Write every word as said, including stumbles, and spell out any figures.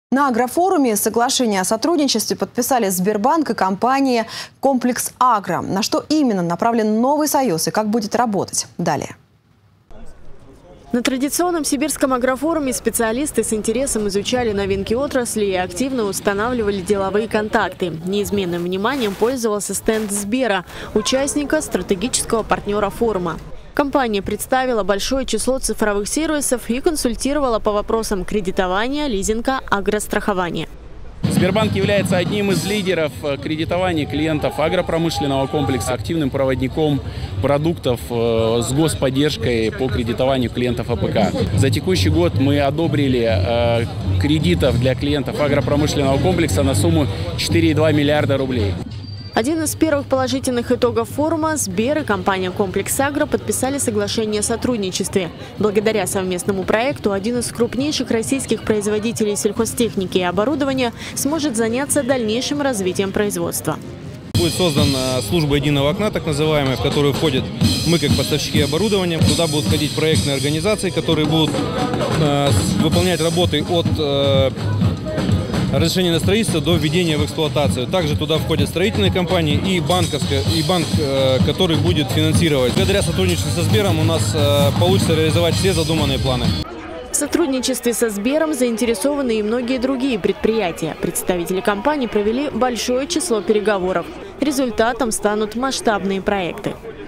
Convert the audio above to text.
На агрофоруме соглашение о сотрудничестве подписали Сбербанк и компания «Комплекс Агро». На что именно направлен новый союз и как будет работать? Далее. На традиционном сибирском агрофоруме специалисты с интересом изучали новинки отрасли и активно устанавливали деловые контакты. Неизменным вниманием пользовался стенд Сбера, участника, стратегического партнера форума. Компания представила большое число цифровых сервисов и консультировала по вопросам кредитования, лизинга, агрострахования. Сбербанк является одним из лидеров кредитования клиентов агропромышленного комплекса, активным проводником продуктов с господдержкой по кредитованию клиентов АПК. За текущий год мы одобрили кредитов для клиентов агропромышленного комплекса на сумму четыре и два миллиарда рублей. Один из первых положительных итогов форума – Сбер и компания «Комплекс Агро» подписали соглашение о сотрудничестве. Благодаря совместному проекту один из крупнейших российских производителей сельхозтехники и оборудования сможет заняться дальнейшим развитием производства. Будет создана служба единого окна, так называемая, в которую входят мы как поставщики оборудования. Туда будут входить проектные организации, которые будут э, выполнять работы от э, разрешение на строительство до введения в эксплуатацию. Также туда входят строительные компании и, банковская, и банк, который будет финансировать. Благодаря сотрудничеству со Сбером у нас получится реализовать все задуманные планы. В сотрудничестве со Сбером заинтересованы и многие другие предприятия. Представители компании провели большое число переговоров. Результатом станут масштабные проекты.